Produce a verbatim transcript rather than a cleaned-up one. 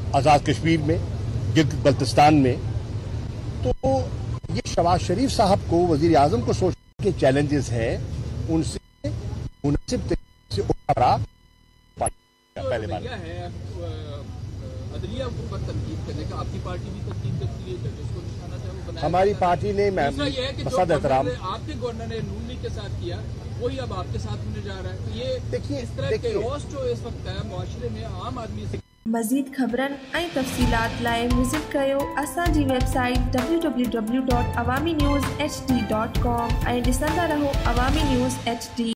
आज़ाद कश्मीर में, गिलगित बल्तिस्तान में। तो ये शहबाज शरीफ साहब को, वजीर आजम को सोचने के चैलेंजेस हैं, उनसे मुनासिब तरीके से उठाना पहले बार है। अदलिया पर तनकीद करने का आपकी पार्टी भी तनकीद करती है, जजेस को निशाना है वो बनाया। हमारी पार्टी ने मसद एहतराम आपके गवर्नर ने नून लीग के साथ किया, वही अब आपके साथ होने जा रहा है। तो ये देखिए, इस तरह के रोस जो इस वक्त है मुआशरे में आम आदमी से। मज़ीद ख़बरनि ऐं तफ़सीलात लाइ विज़िट कयो असांजी website W W W dot Awami news H D dot com ऐं ॾिसंदा रहो अवामी न्यूज़ एच डी।